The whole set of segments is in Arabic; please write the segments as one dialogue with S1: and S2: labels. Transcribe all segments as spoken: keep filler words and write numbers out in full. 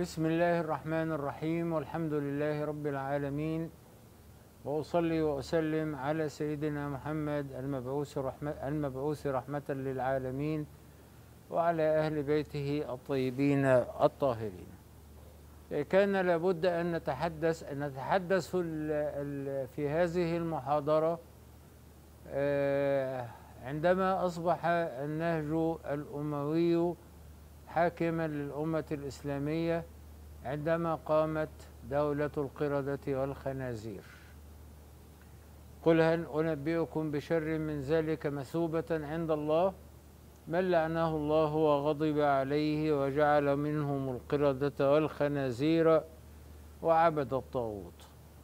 S1: بسم الله الرحمن الرحيم، والحمد لله رب العالمين، وأصلي وأسلم على سيدنا محمد المبعوث رحمة, المبعوث رحمة للعالمين، وعلى أهل بيته الطيبين الطاهرين. كان لابد أن نتحدث أن نتحدث في هذه المحاضرة عندما أصبح النهج الأموي حاكما للأمة الإسلامية، عندما قامت دولة القردة والخنازير. قل هل أنبئكم بشر من ذلك مثوبة عند الله من لعنه الله وغضب عليه وجعل منهم القردة والخنازير وعبد الطاغوت.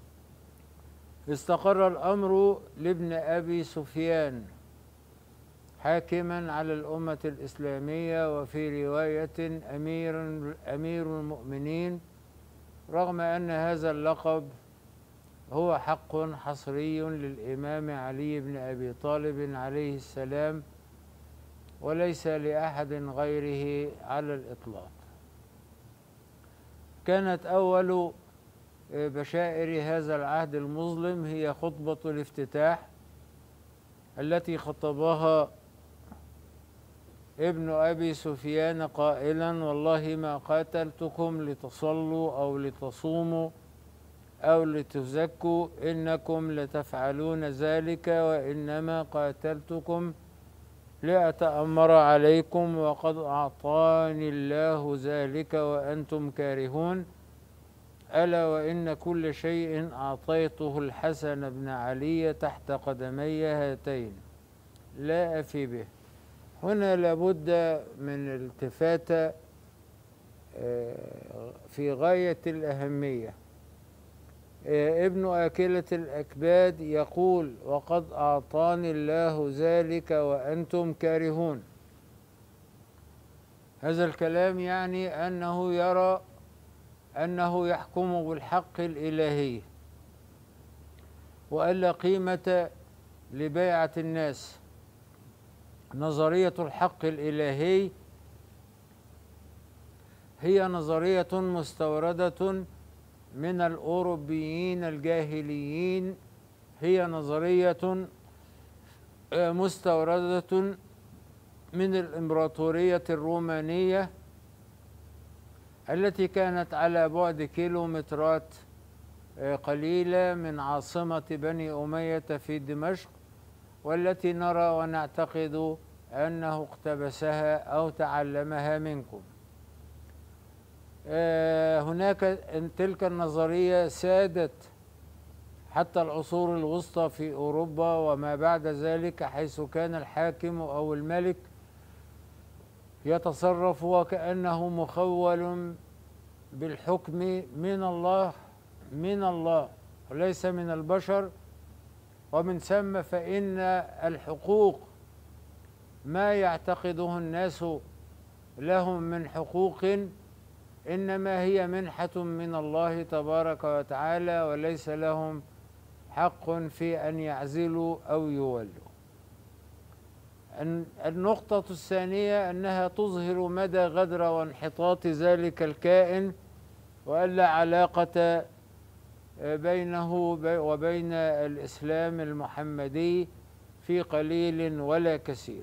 S1: استقر الأمر لابن أبي سفيان حاكما على الأمة الإسلامية، وفي رواية أمير أمير المؤمنين، رغم أن هذا اللقب هو حق حصري للإمام علي بن أبي طالب عليه السلام، وليس لأحد غيره على الإطلاق. كانت أول بشائر هذا العهد المظلم هي خطبة الافتتاح التي خطبها ابن أبي سفيان قائلا: والله ما قاتلتكم لتصلوا أو لتصوموا أو لتزكوا، إنكم لتفعلون ذلك، وإنما قاتلتكم لأتأمر عليكم، وقد أعطاني الله ذلك وأنتم كارهون، ألا وإن كل شيء أعطيته الحسن بن علي تحت قدمي هاتين لا أفي به. هنا لابد من التفاتة في غاية الأهمية. ابن آكلة الأكباد يقول: وقد أعطاني الله ذلك وأنتم كارهون. هذا الكلام يعني أنه يرى أنه يحكم بالحق الإلهي، وألا قيمة لبيعة الناس. نظرية الحق الإلهي هي نظرية مستوردة من الأوروبيين الجاهليين، هي نظرية مستوردة من الإمبراطورية الرومانية التي كانت على بعد كيلومترات قليلة من عاصمة بني أمية في دمشق، والتي نرى ونعتقد أنه اقتبسها أو تعلمها منكم. هناك تلك النظرية سادت حتى العصور الوسطى في أوروبا وما بعد ذلك، حيث كان الحاكم أو الملك يتصرف وكأنه مخول بالحكم من الله من الله وليس من البشر. ومن ثم فإن الحقوق ما يعتقده الناس لهم من حقوق إنما هي منحة من الله تبارك وتعالى، وليس لهم حق في أن يعزلوا أو يولوا. النقطة الثانية أنها تظهر مدى غدر وانحطاط ذلك الكائن، وألا علاقة بينه وبين الإسلام المحمدي في قليل ولا كثير.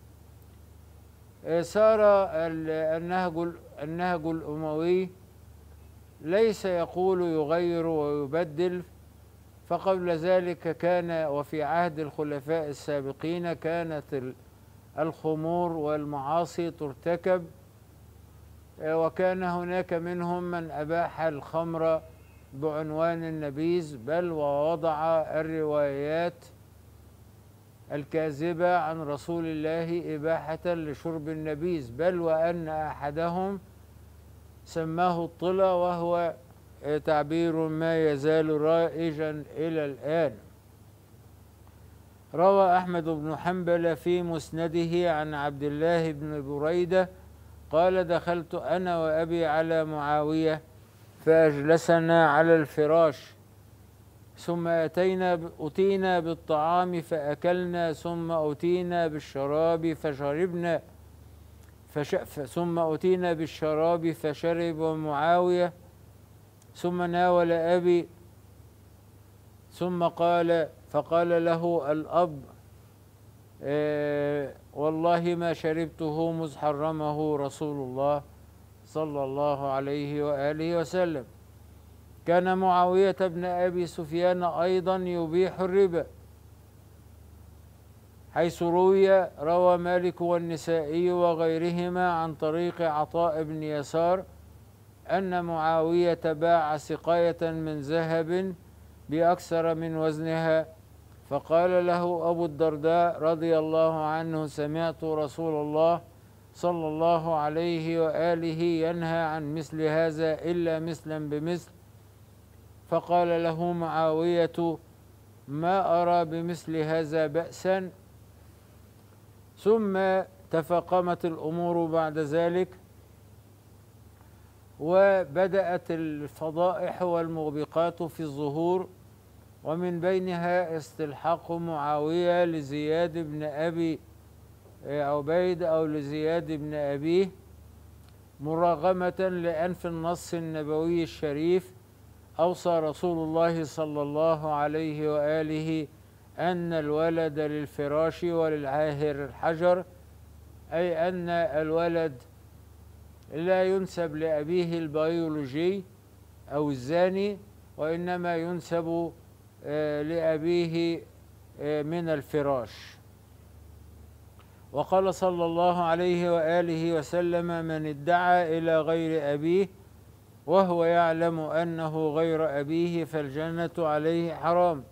S1: صار النهج النهج الأموي ليس يقول يغير ويبدل، فقبل ذلك كان وفي عهد الخلفاء السابقين كانت الخمور والمعاصي ترتكب، وكان هناك منهم من أباح الخمر بعنوان النبيذ، بل ووضع الروايات الكاذبة عن رسول الله إباحة لشرب النبيذ، بل وأن أحدهم سماه الطلا، وهو تعبير ما يزال رائجا إلى الآن. روى أحمد بن حنبل في مسنده عن عبد الله بن بريدة قال: دخلت أنا وأبي على معاوية فأجلسنا على الفراش، ثم أتينا أتينا بالطعام فأكلنا، ثم أتينا بالشراب فشربنا، فش ثم أتينا بالشراب فشرب معاوية، ثم ناول أبي، ثم قال فقال له الأب: آه والله ما شربته مذ حرمه رسول الله صلى الله عليه وآله وسلم. كان معاوية بن أبي سفيان أيضا يبيح الربا، حيث روي روى مالك والنسائي وغيرهما عن طريق عطاء بن يسار أن معاوية باع سقاية من ذهب بأكثر من وزنها، فقال له أبو الدرداء رضي الله عنه: سمعت رسول الله صلى الله عليه وآله ينهى عن مثل هذا إلا مثلا بمثل. فقال له معاوية: ما أرى بمثل هذا بأسا. ثم تفاقمت الأمور بعد ذلك، وبدأت الفضائح والموبقات في الظهور، ومن بينها استلحاق معاوية لزياد بن أبي عبيد أو لزياد بن أبيه، مراغمة لأن في النص النبوي الشريف أوصى رسول الله صلى الله عليه وآله أن الولد للفراش وللعاهر الحجر، أي أن الولد لا ينسب لأبيه البيولوجي أو الزاني، وإنما ينسب لأبيه من الفراش. وقال صلى الله عليه وآله وسلم: من ادعى إلى غير أبيه وهو يعلم أنه غير أبيه فالجنة عليه حرام.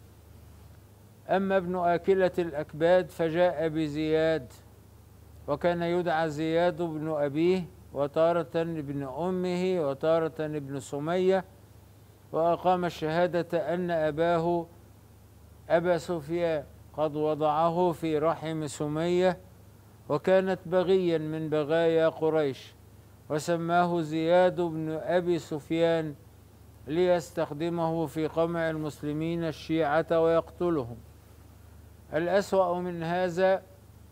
S1: أما ابن آكلة الأكباد فجاء بزياد، وكان يدعى زياد بن أبيه، وتارة ابن أمه، وتارة ابن سمية، وأقام الشهادة أن أباه أبا سفيان قد وضعه في رحم سمية، وكانت بغيا من بغايا قريش، وسماه زياد بن أبي سفيان ليستخدمه في قمع المسلمين الشيعة ويقتلهم. الأسوأ من هذا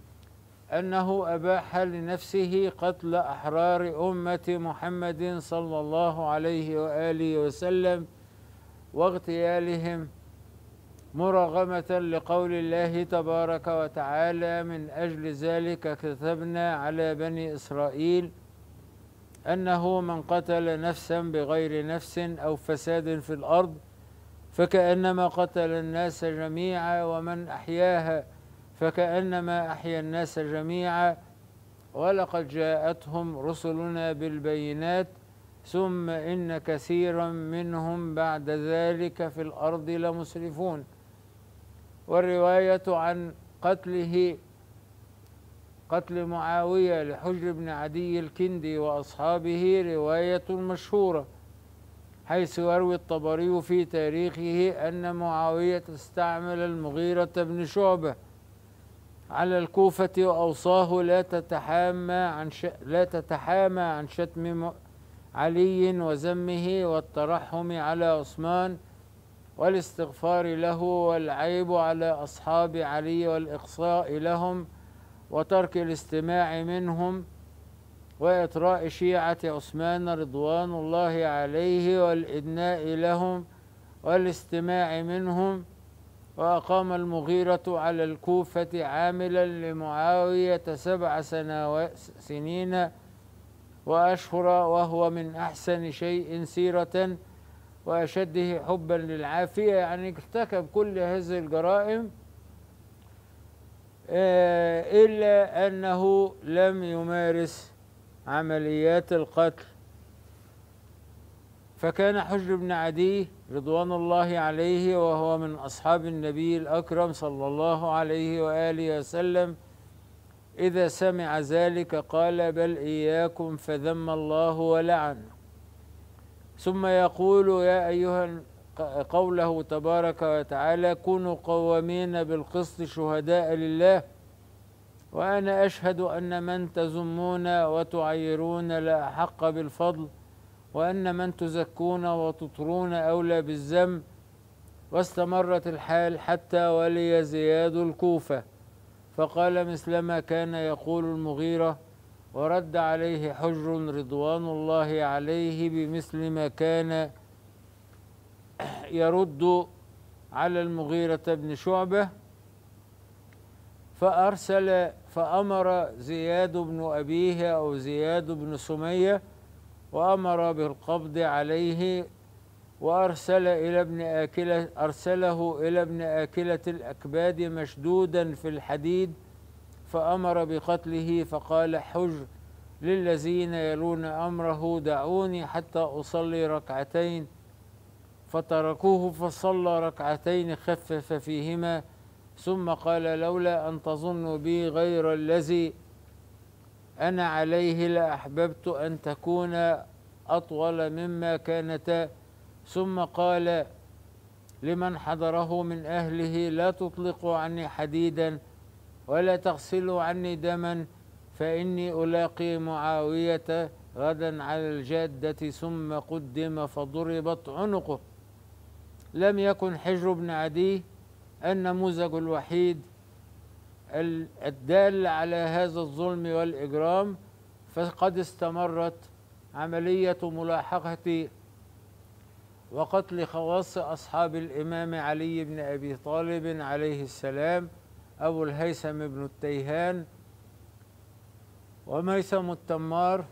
S1: أنه أباح لنفسه قتل أحرار أمة محمد صلى الله عليه وآله وسلم واغتيالهم، مرغمة لقول الله تبارك وتعالى: من أجل ذلك كتبنا على بني إسرائيل أنه من قتل نفسا بغير نفس أو فساد في الأرض فكأنما قتل الناس جميعا، ومن أحياها فكأنما أحيا الناس جميعا، ولقد جاءتهم رسلنا بالبينات ثم إن كثيرا منهم بعد ذلك في الأرض لمسرفون. والرواية عن قتله قتل معاوية لحجر بن عدي الكندي وأصحابه رواية مشهورة، حيث يروي الطبري في تاريخه أن معاوية استعمل المغيرة بن شعبة على الكوفة وأوصاه لا تتحامى عن ش... لا تتحامى عن شتم علي وذمه والترحم على عثمان والاستغفار له والعيب على أصحاب علي والإقصاء لهم وترك الاستماع منهم وإطراء شيعة عثمان رضوان الله عليه والإدناء لهم والاستماع منهم. وأقام المغيرة على الكوفة عاملا لمعاوية سبع سنين وأشهر، وهو من أحسن شيء سيرة وأشده حبا للعافية، يعني ارتكب كل هذه الجرائم إلا أنه لم يمارس عمليات القتل. فكان حجر بن عدي رضوان الله عليه وهو من أصحاب النبي الأكرم صلى الله عليه وآله وسلم إذا سمع ذلك قال: بل إياكم، فذم الله ولعن. ثم يقول: يا أيها قوله تبارك وتعالى: كونوا قوامين بالقسط شهداء لله وأنا أشهد أن من تذمون وتعيرون لا أحق بالفضل وأن من تزكون وتطرون أولى بالذم. واستمرت الحال حتى ولي زياد الكوفة، فقال مثلما كان يقول المغيرة، ورد عليه حجر رضوان الله عليه بمثل ما كان يرد على المغيرة بن شعبة، فأرسل فأمر زياد بن أبيه أو زياد بن سمية وأمر بالقبض عليه، وأرسل إلى ابن آكلة أرسله إلى ابن آكلة الأكباد مشدودا في الحديد، فأمر بقتله، فقال حجر للذين يلون أمره دعوني حتى أصلي ركعتين، فتركوه فصلى ركعتين خفف فيهما، ثم قال لولا أن تظنوا بي غير الذي أنا عليه لأحببت أن تكون أطول مما كانتا، ثم قال لمن حضره من أهله لا تطلقوا عني حديدا ولا تغسلوا عني دما، فإني ألاقي معاوية غدا على الجادة. ثم قدم فضربت عنقه. لم يكن حجر بن عدي النموذج الوحيد الدال على هذا الظلم والإجرام، فقد استمرت عملية ملاحقة وقتل خواص أصحاب الإمام علي بن أبي طالب عليه السلام، أبو الهيثم بن التيهان وميثم التمار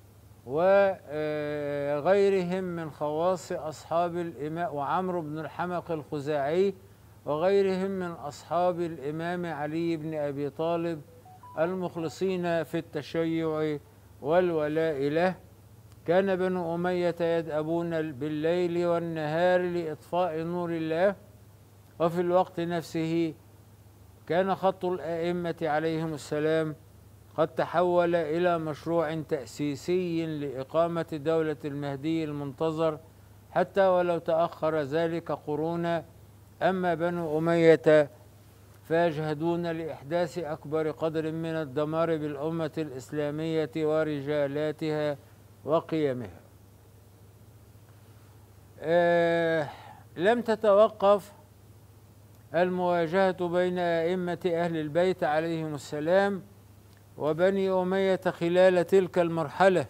S1: وغيرهم من خواص أصحاب الإمام، وعمرو بن الحمق الخزاعي وغيرهم من أصحاب الإمام علي بن أبي طالب المخلصين في التشيع والولاء له. كان بنو أمية يدأبون بالليل والنهار لإطفاء نور الله، وفي الوقت نفسه كان خط الأئمة عليهم السلام قد تحول إلى مشروع تأسيسي لإقامة دولة المهدي المنتظر، حتى ولو تأخر ذلك قرونا. أما بنو أمية فيجهدون لإحداث أكبر قدر من الدمار بالأمة الإسلامية ورجالاتها وقيمها. آه لم تتوقف المواجهة بين أئمة أهل البيت عليهم السلام وبني أمية خلال تلك المرحلة،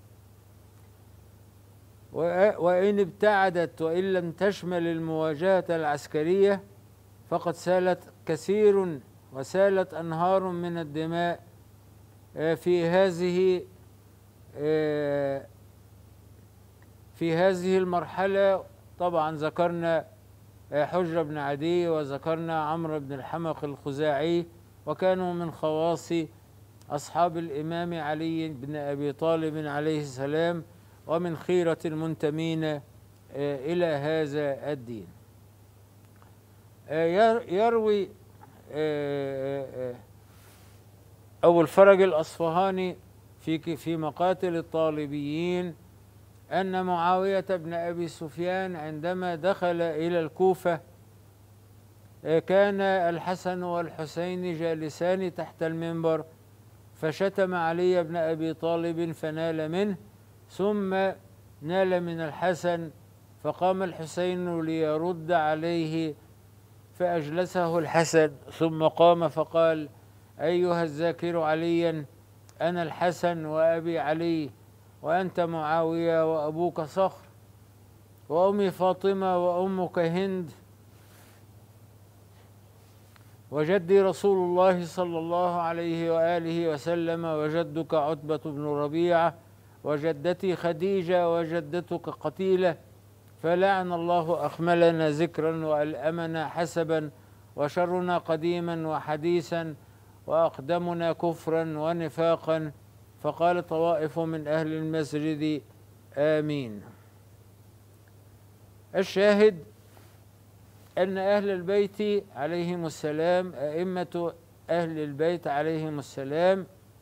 S1: وإن ابتعدت وإن لم تشمل المواجهة العسكرية، فقد سالت كثير وسالت أنهار من الدماء في هذه في هذه المرحلة. طبعا ذكرنا حجر بن عدي وذكرنا عمرو بن الحمق الخزاعي، وكانوا من خواص أصحاب الإمام علي بن أبي طالب عليه السلام ومن خيرة المنتمين إلى هذا الدين. يروي أبو الفرج الأصفهاني في في مقاتل الطالبيين أن معاوية بن أبي سفيان عندما دخل إلى الكوفة كان الحسن والحسين جالسان تحت المنبر، فشتم علي بن أبي طالب فنال منه، ثم نال من الحسن، فقام الحسين ليرد عليه فأجلسه الحسن، ثم قام فقال: أيها الذاكر عليا، أنا الحسن وأبي علي، وأنت معاوية وأبوك صخر، وأمي فاطمة وأمك هند، وجدي رسول الله صلى الله عليه وآله وسلم، وجدك عتبة بن ربيعة، وجدتي خديجة، وجدتك قتيلة، فلعن الله أخملنا ذكرا وألأمنا حسبا، وشرنا قديما وحديثا، وأقدمنا كفرا ونفاقا. فقال طوائف من أهل المسجد: آمين. الشاهد أن أهل البيت عليهم السلام، أئمة أهل البيت عليهم السلام،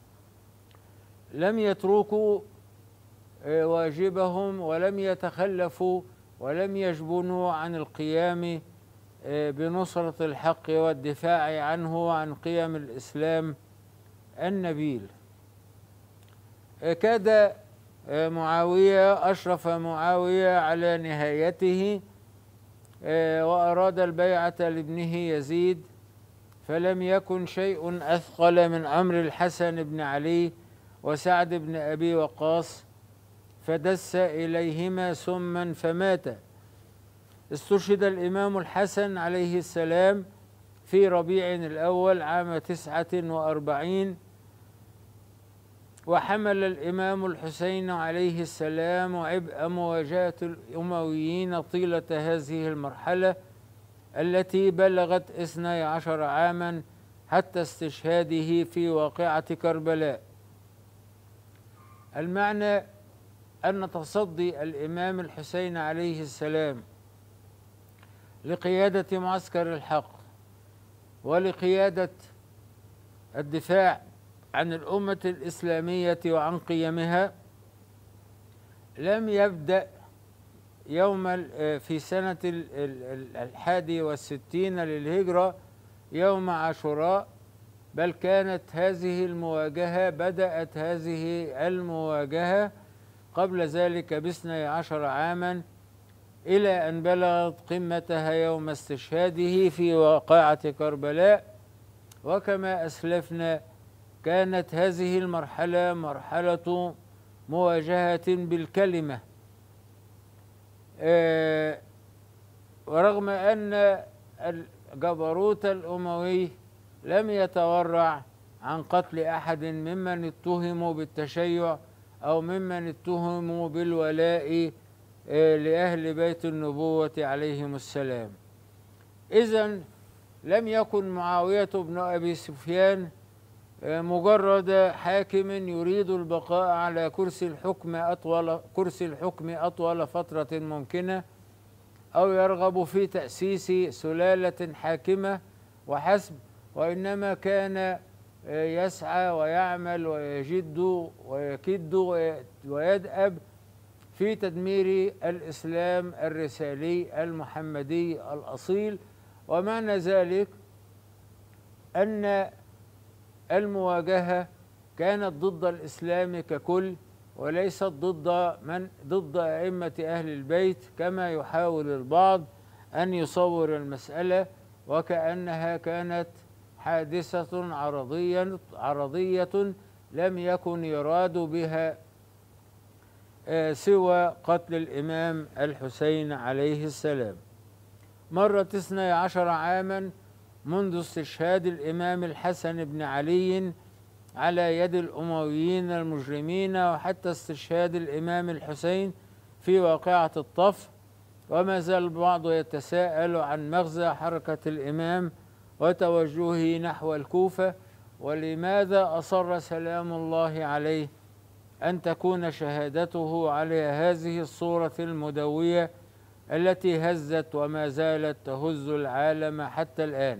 S1: لم يتركوا واجبهم ولم يتخلفوا ولم يجبنوا عن القيام بنصرة الحق والدفاع عنه وعن قيم الإسلام النبيل. كاد معاوية أشرف معاوية على نهايته وأراد البيعة لابنه يزيد، فلم يكن شيء أثقل من أمر الحسن بن علي وسعد بن أبي وقاص فدس إليهما سما فمات. استشهد الإمام الحسن عليه السلام في ربيع الأول عام تسعة وأربعين، وحمل الإمام الحسين عليه السلام عبء مواجهة الأمويين طيلة هذه المرحلة التي بلغت اثني عشر عاما حتى استشهاده في واقعة كربلاء. المعنى أن تصدي الإمام الحسين عليه السلام لقيادة معسكر الحق ولقيادة الدفاع عن الأمة الإسلامية وعن قيمها لم يبدأ يوم في سنة الحادي والستين للهجرة يوم عاشوراء، بل كانت هذه المواجهة بدأت هذه المواجهة قبل ذلك باثني عشر عاما، إلى أن بلغت قمتها يوم استشهاده في واقعة كربلاء. وكما أسلفنا كانت هذه المرحلة مرحلة مواجهة بالكلمة، أه ورغم أن الجبروت الأموي لم يتورع عن قتل أحد ممن اتهموا بالتشيع أو ممن اتهموا بالولاء أه لأهل بيت النبوة عليهم السلام. إذن لم يكن معاوية بن أبي سفيان مجرد حاكم يريد البقاء على كرسي الحكم أطول كرسي الحكم أطول فترة ممكنة، أو يرغب في تأسيس سلالة حاكمة وحسب، وإنما كان يسعى ويعمل ويجد ويكد ويدأب في تدمير الإسلام الرسالي المحمدي الأصيل. ومعنى ذلك أن المواجهة كانت ضد الإسلام ككل، وليست ضد من ضد أئمة أهل البيت كما يحاول البعض أن يصور المسألة، وكأنها كانت حادثة عرضية عرضية لم يكن يراد بها سوى قتل الإمام الحسين عليه السلام. مرت اثني عشر عاما منذ استشهاد الإمام الحسن بن علي على يد الأمويين المجرمين وحتى استشهاد الإمام الحسين في واقعة الطف، وما زال البعض يتساءل عن مغزى حركة الإمام وتوجهه نحو الكوفة، ولماذا أصر سلام الله عليه أن تكون شهادته على هذه الصورة المدوية التي هزت وما زالت تهز العالم حتى الآن.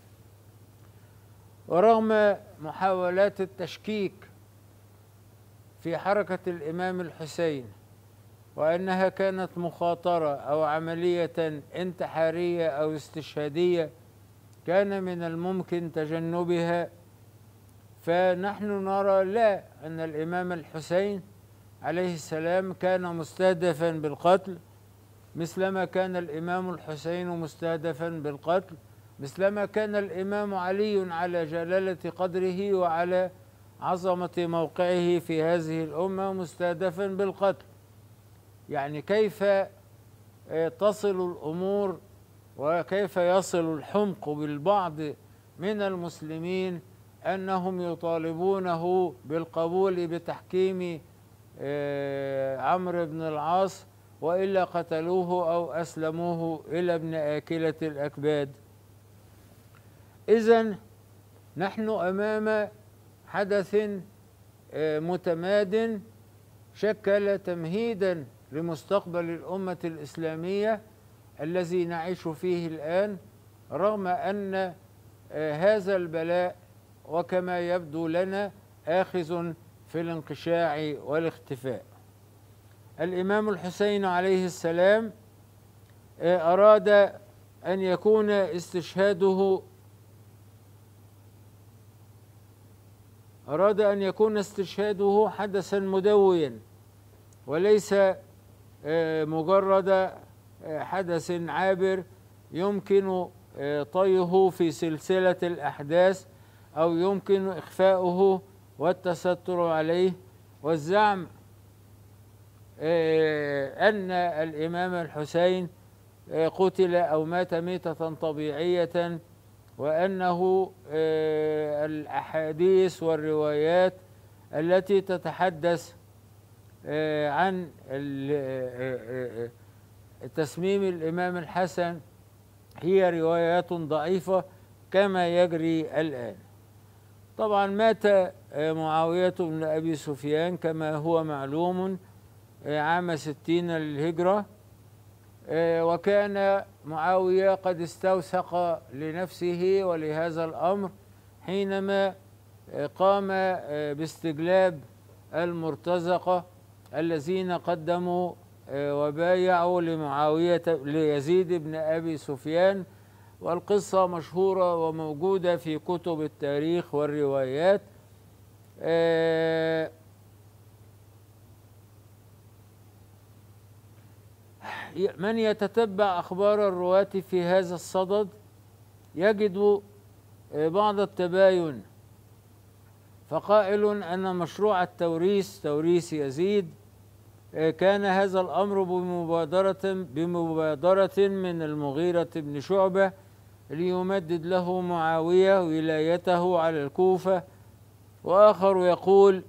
S1: ورغم محاولات التشكيك في حركة الإمام الحسين وأنها كانت مخاطرة أو عملية انتحارية أو استشهادية كان من الممكن تجنبها، فنحن نرى لا أن الإمام الحسين عليه السلام كان مستهدفا بالقتل مثلما كان الإمام الحسين مستهدفا بالقتل، مثلما كان الإمام علي على جلالة قدره وعلى عظمة موقعه في هذه الأمة مستهدفا بالقتل. يعني كيف تصل الأمور وكيف يصل الحمق بالبعض من المسلمين أنهم يطالبونه بالقبول بتحكيم عمرو بن العاص وإلا قتلوه أو أسلموه إلى ابن آكلة الأكباد. إذن نحن أمام حدث متماد شكل تمهيدا لمستقبل الأمة الإسلامية الذي نعيش فيه الآن، رغم أن هذا البلاء وكما يبدو لنا آخذ في الانقشاع والاختفاء. الإمام الحسين عليه السلام أراد أن يكون استشهاده أراد أن يكون استشهاده حدثا مدويا وليس مجرد حدث عابر يمكن طيه في سلسلة الأحداث أو يمكن إخفاؤه والتستر عليه، والزعم أن الإمام الحسين قتل أو مات ميتة طبيعية، وأنه الأحاديث والروايات التي تتحدث عن تسميم الإمام الحسن هي روايات ضعيفة كما يجري الآن. طبعا مات معاوية بن أبي سفيان كما هو معلوم عام ستين للهجرة، وكان معاوية قد استوثق لنفسه ولهذا الأمر حينما قام باستجلاب المرتزقة الذين قدموا وبايعوا لمعاوية ليزيد بن أبي سفيان، والقصة مشهورة وموجودة في كتب التاريخ والروايات. من يتتبع أخبار الرواة في هذا الصدد يجد بعض التباين، فقائل أن مشروع التوريث توريث يزيد كان هذا الأمر بمبادرة بمبادرة من المغيرة بن شعبة ليمدد له معاوية ولايته على الكوفة، وآخر يقول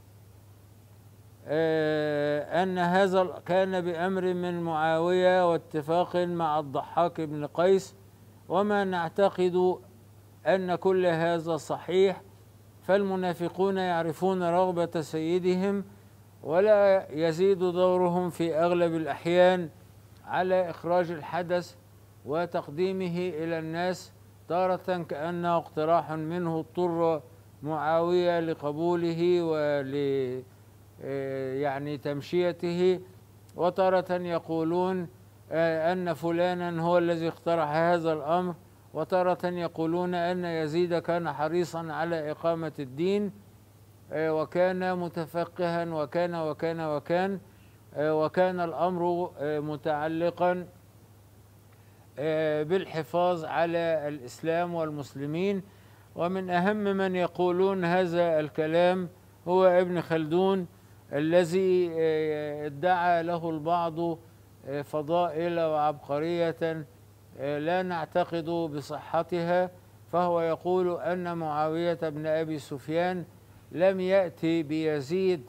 S1: أن هذا كان بأمر من معاوية واتفاق مع الضحاك بن قيس، وما نعتقد أن كل هذا صحيح، فالمنافقون يعرفون رغبة سيدهم، ولا يزيد دورهم في أغلب الأحيان على إخراج الحدث وتقديمه إلى الناس، تارة كأنه اقتراح منه اضطر معاوية لقبوله ول يعني تمشيته، وتارة يقولون أن فلانا هو الذي اقترح هذا الأمر، وتارة يقولون أن يزيد كان حريصا على إقامة الدين وكان متفقها وكان وكان وكان وكان الأمر متعلقا بالحفاظ على الإسلام والمسلمين. ومن أهم من يقولون هذا الكلام هو ابن خلدون، الذي ادعى له البعض فضائل وعبقرية لا نعتقد بصحتها، فهو يقول أن معاوية بن أبي سفيان لم يأتي بيزيد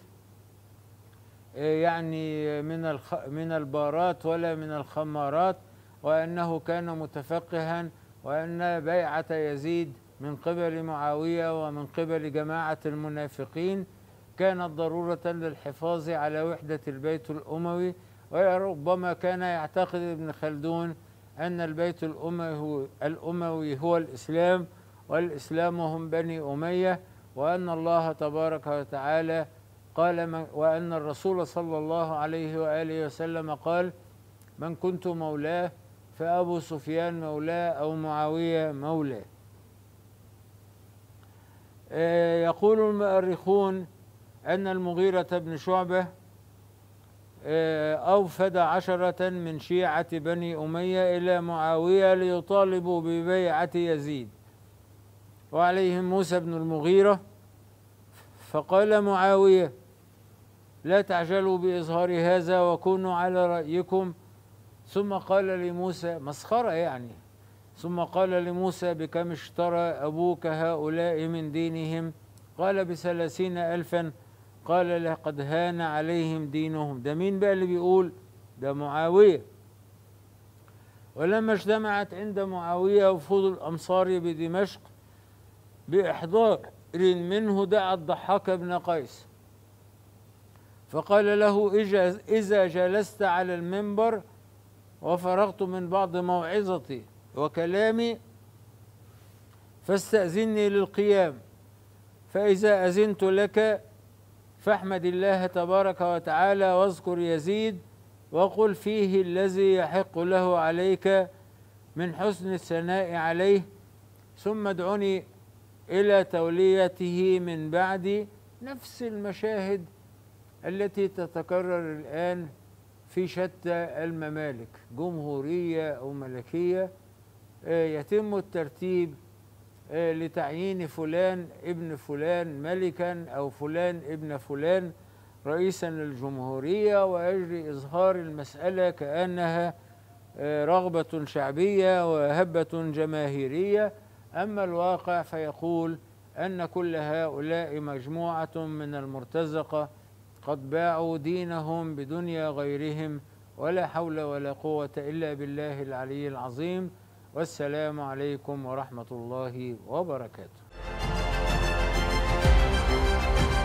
S1: يعني من من البارات ولا من الخمارات، وأنه كان متفقها، وأن بيعة يزيد من قبل معاوية ومن قبل جماعة المنافقين كانت ضرورة للحفاظ على وحدة البيت الأموي. وربما كان يعتقد ابن خلدون أن البيت الأموي الأموي هو الإسلام، والإسلام هم بني أمية، وأن الله تبارك وتعالى قال، وأن الرسول صلى الله عليه وآله وسلم قال: من كنت مولاه فأبو سفيان مولاه أو معاوية مولاه. يقول المؤرخون أن المغيرة بن شعبة أوفد عشرة من شيعة بني أمية إلى معاوية ليطالبوا ببيعة يزيد، وعليهم موسى بن المغيرة، فقال معاوية: لا تعجلوا بإظهار هذا وكونوا على رأيكم. ثم قال لموسى، مسخرة يعني، ثم قال لموسى: بكم اشترى أبوك هؤلاء من دينهم؟ قال: بثلاثين ألفا. قال: لقد هان عليهم دينهم. ده مين بقى اللي بيقول؟ ده معاوية. ولما اجتمعت عند معاوية وفود الأمصار بدمشق بإحضار منه، دعا الضحاك بن قيس فقال له: إذا جلست على المنبر وفرغت من بعض موعظتي وكلامي فاستأذني للقيام، فإذا أذنت لك فاحمد الله تبارك وتعالى واذكر يزيد وقل فيه الذي يحق له عليك من حسن الثناء عليه، ثم ادعني إلى توليته من بعدي. نفس المشاهد التي تتكرر الآن في شتى الممالك، جمهورية أو ملكية، يتم الترتيب آه، لتعيين فلان ابن فلان ملكا أو فلان ابن فلان رئيسا للجمهورية، ويجري إظهار المسألة كأنها آه، رغبة شعبية وهبة جماهيرية. أما الواقع فيقول أن كل هؤلاء مجموعة من المرتزقة قد باعوا دينهم بدنيا غيرهم، ولا حول ولا قوة إلا بالله العلي العظيم. والسلام عليكم ورحمة الله وبركاته.